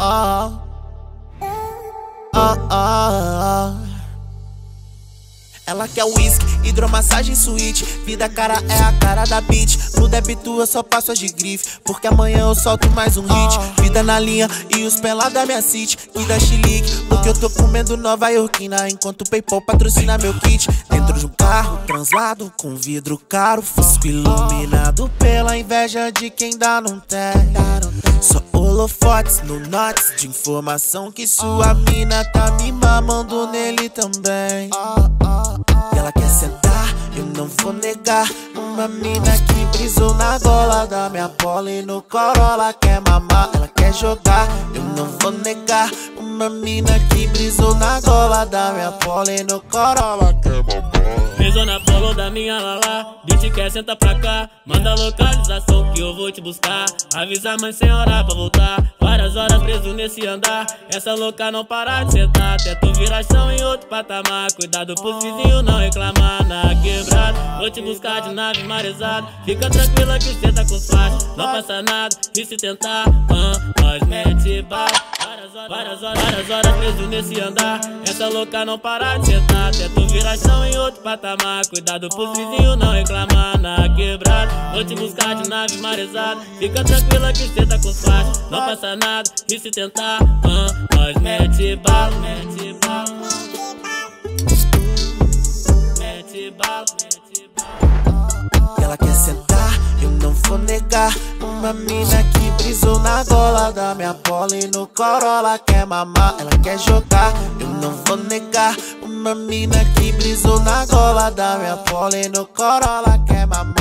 Ela quer whisky, hidromassagem suíte. Vida cara é a cara da beat. No débito eu só passo as de grife, porque amanhã eu solto mais um hit. Vida na linha e os pelados da minha city. Cuida chilique, porque eu tô comendo Nova Yorkina, enquanto o Paypal patrocina meu kit. Dentro de um carro translado com vidro caro, fusco iluminado pela inveja de quem ainda não tem. Só holofotes no notes de informação que sua mina tá me mamando nele também. E ela quer sentar, eu não vou negar. Uma mina que brisou na gola da minha Polo no Corolla quer mamar. Ela quer jogar, eu não vou negar. Uma mina que brisou na gola da minha Polo no Corolla quer mamar. Brisou na Polo da minha Lala, bitch quer senta pra cá. Manda localização que eu vou te buscar. Avisa a mãe sem hora pra voltar. Várias horas preso nesse andar. Essa louca não para de sentar, até tu virar chão em outro patamar. Cuidado pros vizinhos não reclamar. Na quebrada, vou te buscar de nave marezada. Fica tranquila que cê tá com faixa, não passa nada, e se tentar, nós mete bala. Várias horas preso nesse andar. Essa louca não para de sentar, até tu virar chão em outro patamar. Cuidado pros vizinhos não reclamar. Na quebrada, vou te buscar de nave marezada. Fica tranquila que cê tá com faixa, não passa nada, e se tentar, nós mete bala. Mete bala, mete bala, mete bala. Ela quer sentar, eu não vou negar. Uma mina que brisou na gola da minha Polo no Corolla quer mamar. Ela quer jogar, eu não vou negar. Uma mina que brisou na gola da minha Polo no Corolla quer mamar.